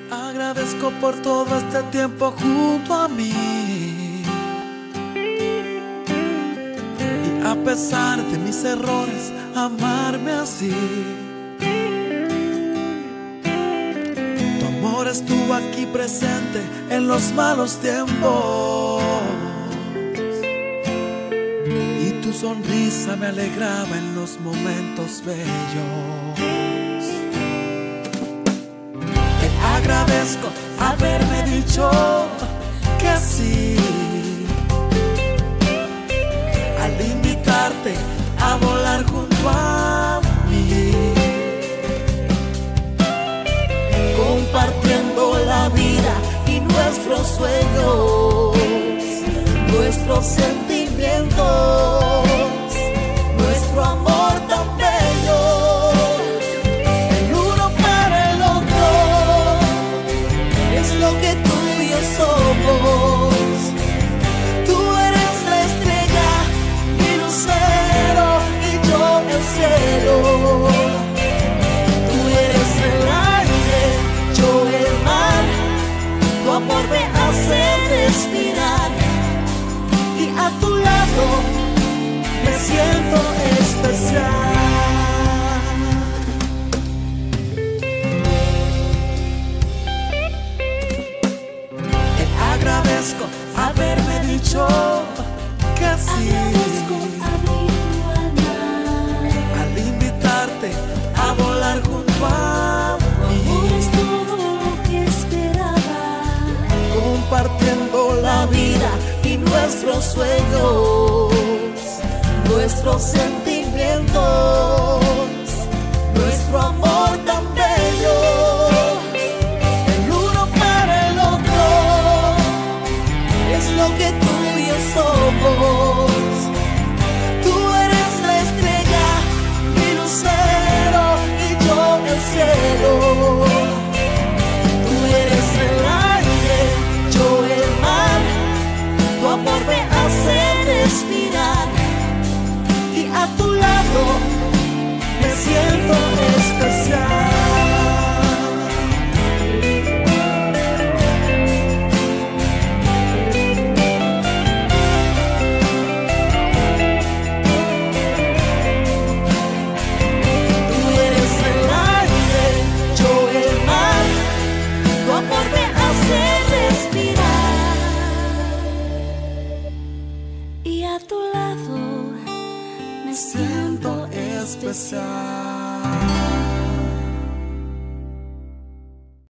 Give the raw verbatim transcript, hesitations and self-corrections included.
Agradezco por todo este tiempo junto a mí. Y a pesar de mis errores, amarme así. Tu amor estuvo aquí presente en los malos tiempos. Y tu sonrisa me alegraba en los momentos bellos. Agradezco haberme dicho que sí al invitarte a volar junto a mí, compartiendo la vida y nuestros sueños, nuestros sentimientos, nuestro amor tan bello. Lo que tú y yo somos. Tú eres la estrella, mi lucero y yo el cielo. Tú eres el aire, yo el mar. Tu amor me hace respirar y a tu lado me siento especial. Agradezco haberme dicho que sí al invitarte a volar junto a mí. Es todo lo que esperaba, compartiendo la vida y nuestros sueños, nuestros sentimientos, nuestro amor tan bello. Lo que tú y yo somos. Tú eres la estrella, mi lucero y yo el cielo. Tú eres el aire, yo el mar. Tu amor me hace respirar y a tu lado me siento especial. y a tu lado me siento especial.